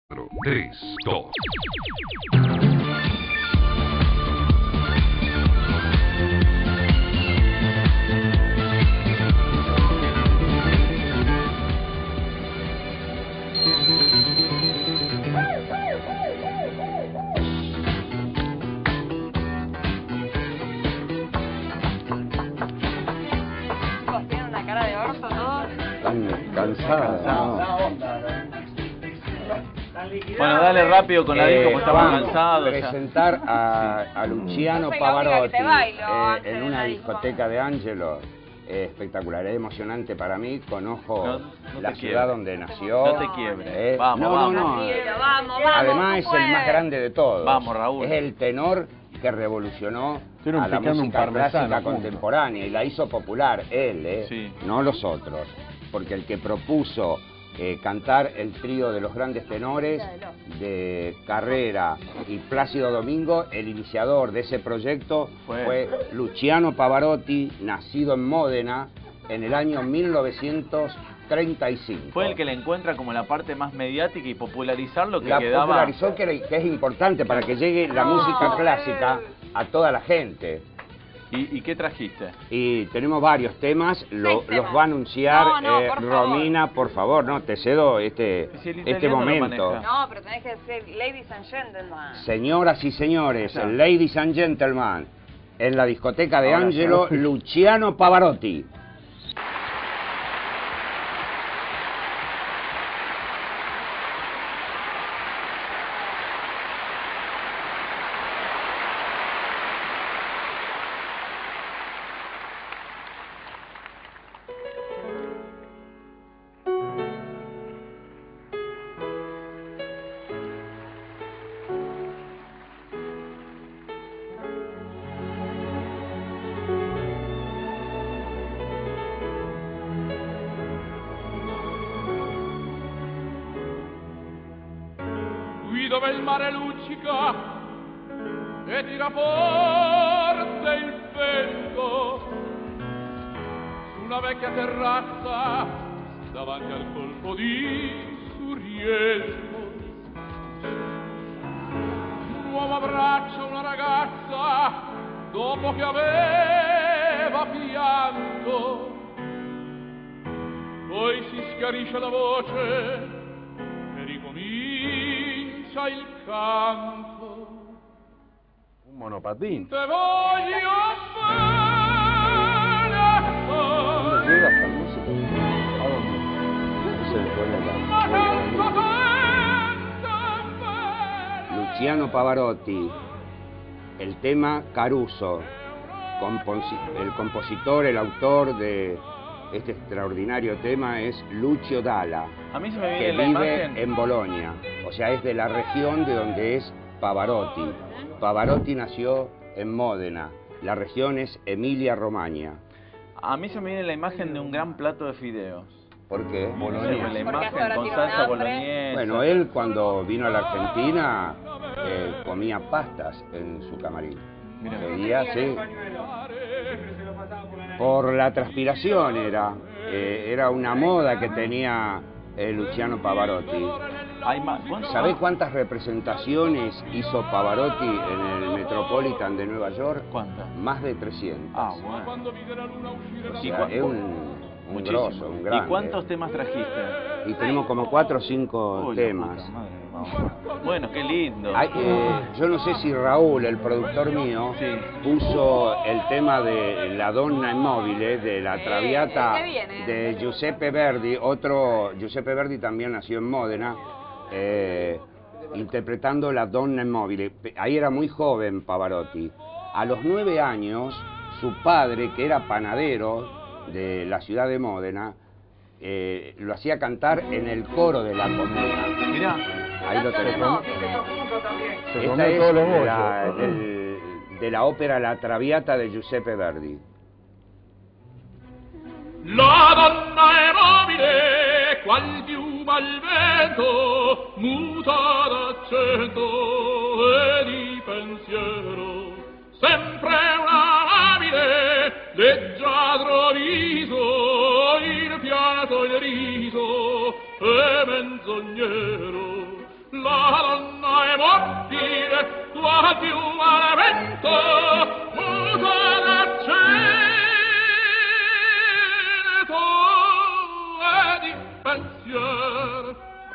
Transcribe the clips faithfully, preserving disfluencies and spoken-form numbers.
tres, dos. Tienen una cara de orto todos. Están cansados, ¿no? Bueno, dale rápido con la Eh, disco, porque estamos vamos cansados. a ya. presentar a, a Luciano Yo soy la única Pavarotti que te bailo, eh, Ángel, en en una la disco. discoteca de Angelo. Eh, espectacular, es emocionante para mí. Conozco No, no la te ciudad quiebres. donde nació. No te quiebres. Eh, Vamos, no, vamos. no, no. Tranquilo, vamos, vamos. Además tú es el puedes. más grande de todos. Vamos, Raúl. Es el tenor que revolucionó Estuvieron a la picando un música parmesano clásica juntos. contemporánea y la hizo popular él, eh, Sí. no los otros. Porque el que propuso eh, cantar el trío de los grandes tenores de Carrera y Plácido Domingo, el iniciador de ese proyecto Fue. fue Luciano Pavarotti, nacido en Módena en el año mil novecientos treinta y cinco. Fue el que le encuentra como la parte más mediática y popularizar lo que La quedaba. popularizó, que, era- que es importante para que llegue la música clásica a toda la gente. ¿Y, ¿Y qué trajiste? Y tenemos varios temas, lo- Seis temas. los va a anunciar No, no, eh, por favor. Romina, por favor, no, te cedo este, Si el este italiano lo momento. maneja. No, pero tenés que decir ladies and gentlemen. Señoras y señores, Ya. ladies and gentlemen, en la discoteca de Ahora Angelo, sí. Luciano Pavarotti. Qui dove il mare luccica e tira forte il vento, su una vecchia terrazza davanti al colpo di Suriello, un uomo abbraccia una ragazza dopo che aveva pianto, poi si schiarisce la voce e ricomincia il canto. Un monopatín. Te voglio bene, ¿Dónde llega esta música? ¿A dónde? Se le pone ma la- tanto tempo bene. Luciano Pavarotti, el tema Caruso, composi- el compositor, el autor de este extraordinario tema es Lucio Dalla, A mí se me que viene la vive imagen. en Bolonia, o sea, es de la región de donde es Pavarotti. Pavarotti nació en Módena, la región es Emilia-Romagna. A mí se me viene la imagen de un gran plato de fideos. ¿Por qué? No sé, la Porque hasta imagen ahora con tiene salsa un hambre. boloñesa. Bueno, él cuando vino a la Argentina eh, comía pastas en su camarín. Mira. Pedía, sí. Por la transpiración era. Eh, era una moda que tenía eh, Luciano Pavarotti. Hay más. ¿Cuánto ¿Sabés más? cuántas representaciones hizo Pavarotti en el Metropolitan de Nueva York? ¿Cuántas? Más de trescientas. Ah, bueno. Quando vide la luna uscire O dal ¿Y sea, cua- es un, un Muchísimo. grosso, un grande. ¿Y cuántos temas trajiste? Y tenemos como cuatro o cinco Uy, la temas. puta madre, vamos. Bueno, qué lindo. Ay, eh, yo no sé si Raúl, el productor mío, Sí. puso el tema de La Donna Immobile, de la Traviata ¿qué viene? de Giuseppe Verdi. Otro, Giuseppe Verdi también nació en Módena, eh, interpretando La Donna Immobile. Pe- Ahí era muy joven Pavarotti. A los nueve años, su padre, que era panadero de la ciudad de Módena, eh, lo hacía cantar en el coro de la comuna. Mirá. Ahí lo tenemos. Se Esta comió es todos los de la, bollos. del- de la ópera La Traviata de Giuseppe Verdi. La donna è mobile, qual piuma al vento, muta d'accento e di pensiero. Sempre una labile, leggiadro viso, il pianto il riso e menzognero. qual più al vento muta d'accento e di pensiero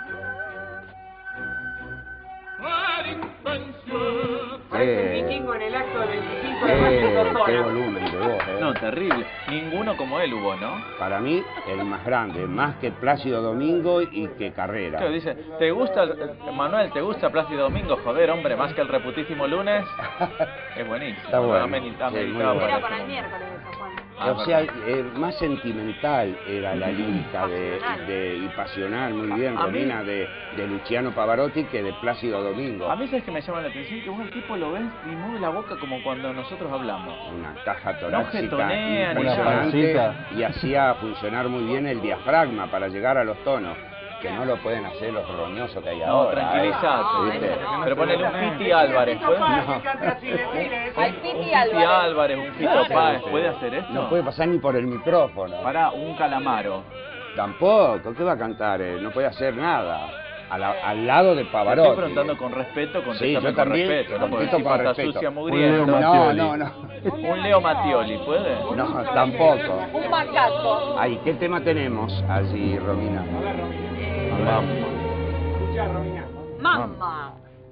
e di pensiero. Parece Eh, el vikingo en el acto del veinticinco de mayo en Eh, dos qué horas. volumen de voz, eh. No, terrible. Ninguno como él hubo, ¿no? Para mí, el más grande, más que Plácido Domingo y que Carrera. Claro, dice, ¿te gusta, el- Manuel, te gusta Plácido Domingo? Joder, hombre, más que el reputísimo lunes. Es buenísimo. Está bueno. Amerit- Sí, ameritado muy para Era este para el momento. miércoles eso, Juan. Ah, O sea, perfecto. eh, más sentimental era la lírica de, de- y pasional, muy bien, A mí- Romina, de, de Luciano Pavarotti que de Plácido Domingo. A mí sabes que me llama la atención que vos el tipo lo ves y mueve la boca como cuando nosotros hablamos. Una caja torácica jetonea, ni impresionante nada. y hacía funcionar muy bien el diafragma para llegar a los tonos, que no lo pueden hacer los roñosos que hay No, ahora. tranquilízate. ¿eh? ¿Viste? Pero ponele un Piti Álvarez, ¿puede? No. Al Un Piti Piti Álvarez. Álvarez, un Fito Páez, ¿puede hacer esto? No puede pasar ni por el micrófono. Para un Calamaro. Tampoco, ¿qué va a cantar? él? No puede hacer nada. A la- al lado de Te Pavarotti. estoy preguntando con respeto, Sí, contéstame yo con también, respeto, ¿no? Porque contesto si con pata respeto. sucia, Un Leo mugriento. No, Mattioli. no, no. Un Leo Mattioli, ¿puede? No, tampoco. Un macaco. Ay, ¿qué tema tenemos allí, Romina? Vamos. Escucha, Romina. Mamma.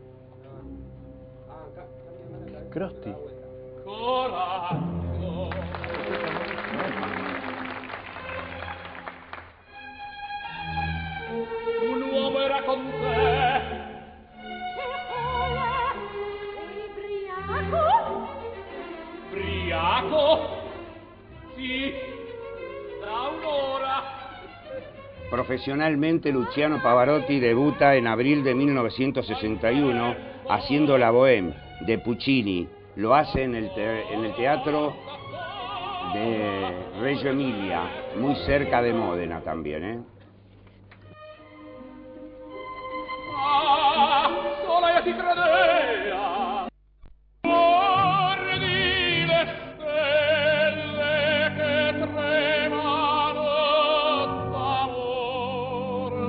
Crosti. coraggio. Un uomo era con te. Briaco? Sì, da un'ora. Profesionalmente, Luciano Pavarotti debuta en abril de mil novecientos sesenta y uno haciendo La Bohème de Puccini. Lo hace en el, te- en el teatro de Reggio Emilia, muy cerca de Módena también, ¿eh? Ah, sola io ti credea. Guardi le stelle che tremano d'amore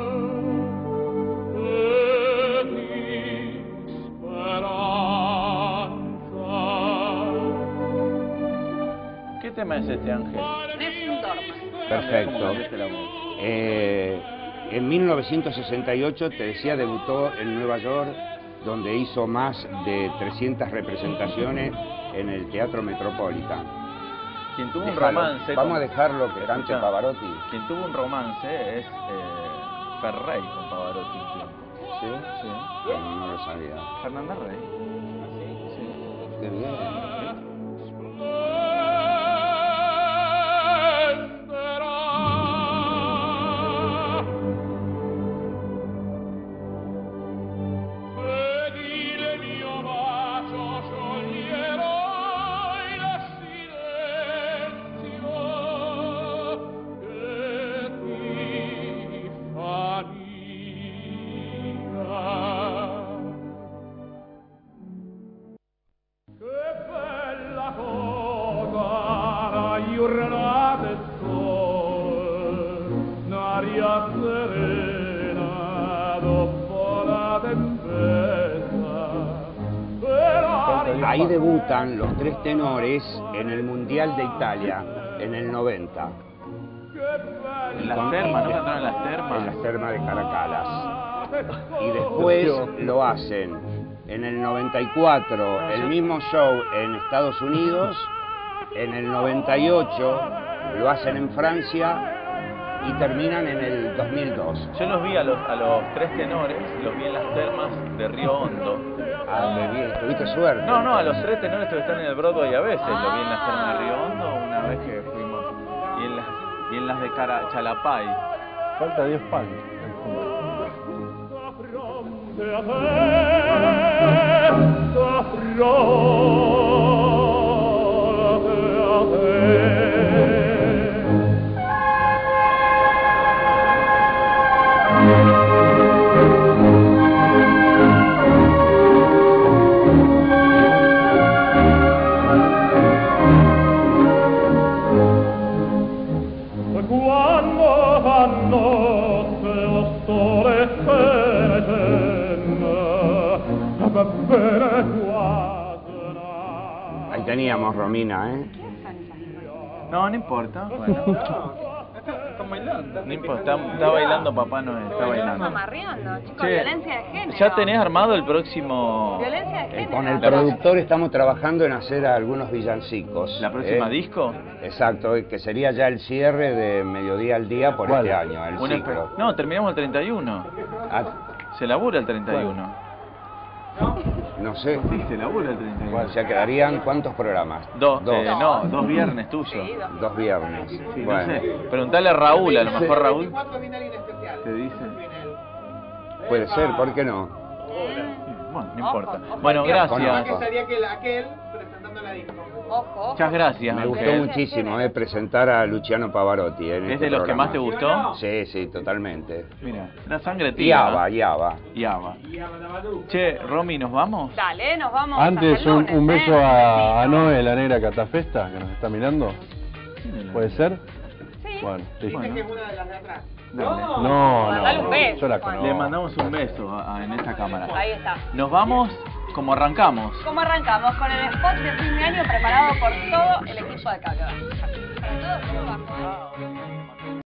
e di speranza. ¿Qué tema es este, Ángel? Nessun dorme. Perfecto. ¿Cómo cambiaste la voz? Eh, en mil novecientos sesenta y ocho, te decía, debutó en Nueva York, donde hizo más de trescientas representaciones en el Teatro Metropolitan. Quien tuvo un Déjalo. romance... Vamos con- a dejarlo que cante Escuchá, Pavarotti. Quien tuvo un romance es eh, Ferrey con Pavarotti un tiempo. ¿Sí? Sí. No, no lo sabía. Fernanda Rey. Sí. Qué bien. Che bella cosa la giornata del sole, un'aria serena dopo la tempesta. E l'aria- Ahí debutan los tres tenores en el Mundial de Italia, en el noventa. Che bella En las termas, ¿no cantaron en las termas? En las termas de Caracalas. del Y sole. después lo hacen en el noventa y cuatro, el mismo show en Estados Unidos. En el noventa y ocho lo hacen en Francia y terminan en el dos mil dos. Yo los vi a los, a los tres tenores, los vi en las termas de Río Hondo. Ah, qué bien, tuviste suerte. No, no, a los tres tenores que están en el Broadway a veces, lo vi en las termas de Río Hondo una vez que fuimos. Y en las, y en las de Cara, Chalapay. Falta Dios Palma. Fronte a te, sta fronte a te. Quando vanno se lo sole serena, Ahí teníamos Romina, ¿eh? No, no importa. Bueno. Están bailando. No importa, está, está bailando Papá Noel, está bailando. Amarreando, chicos, Che, violencia de género. ¿ya tenés armado el próximo... Violencia de Eh, género. con el La productor estamos trabajando en hacer algunos villancicos. ¿La próxima ¿eh? disco? Exacto, eh, que sería ya el cierre de Mediodía al Día por ¿Cuál? este año, el Una ciclo. espe- No, terminamos el treinta y uno. Ah, Se labura el treinta y uno. no sé, Sí, se labura el treinta y uno. o sea, quedarían ¿cuántos programas? Dos, Dos. eh, no, dos viernes tuyos. Sí, dos. Dos viernes. Sí, bueno. no sé. Preguntale a Raúl, a lo Sí. mejor Raúl viene alguien especial. te dice. Puede ser, ¿por qué no? Bueno, no Ojo, importa. ojo, Bueno, ojo. gracias. Conozco. Sería aquel, aquel presentando la disco. Ojo, ojo. Muchas gracias, Me gustó Ángel. muchísimo eh, presentar a Luciano Pavarotti en ¿Es este de los que programa. más te gustó? Sí, sí, totalmente. Mira, la sangre Y tira. Ava, y Ava. Y Ava. Che, Romy, ¿nos vamos? Dale, nos vamos Antes hasta el un, lunes, un beso ¿eh? a, a Noé, la negra catafesta, que nos está mirando. ¿Puede ser? Sí. Bueno, listo. Bueno, dale. No, no, Mandale un no, beso, yo la Juan. conozco. Le mandamos un beso a- a- en esta cámara. Ahí está. Nos vamos como arrancamos. ¿Cómo arrancamos? Con el spot de fin de año preparado por todo el equipo de Cable. Para todos, todo bajo, ¿eh?